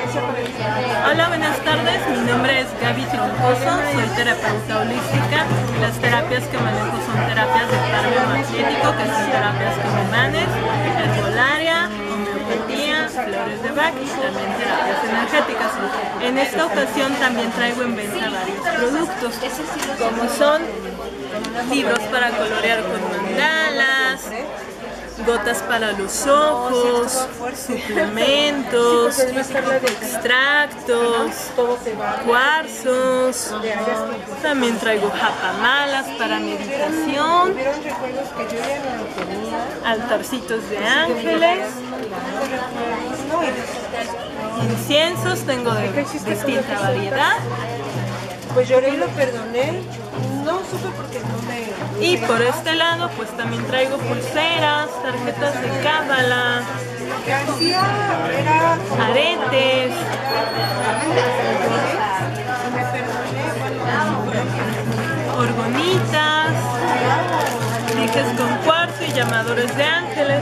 Hola, buenas tardes. Mi nombre es Gaby Troncoso, soy terapeuta holística. Las terapias que manejo son terapias de cardio magnético, que son terapias como manes, herbolaria, homeopatía, flores de Bach y también terapias energéticas. En esta ocasión también traigo en venta varios productos, como son libros para colorear con mandalas, gotas para los ojos, suplementos, extractos, cuarzos. También traigo japamalas para meditación, altarcitos de ángeles, inciensos, tengo de distinta variedad. Pues lloré y lo perdoné. No supe porque no me... Y por este lado pues también traigo pulseras, tarjetas de cábala, aretes, orgonitas, dijes con cuarzo y llamadores de ángeles.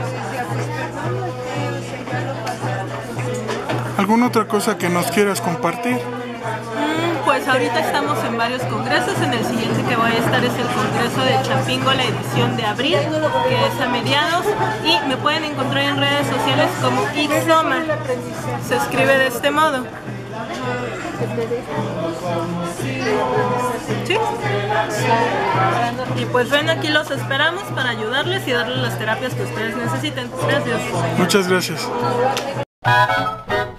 ¿Alguna otra cosa que nos quieras compartir? Pues ahorita estamos en varios congresos. En el siguiente que voy a estar es el Congreso de Chapingo, la edición de abril, que es a mediados, y me pueden encontrar en redes sociales como Ixoma. Se escribe de este modo. ¿Sí? Y pues ven, aquí los esperamos para ayudarles y darles las terapias que ustedes necesiten. Gracias. Muchas gracias.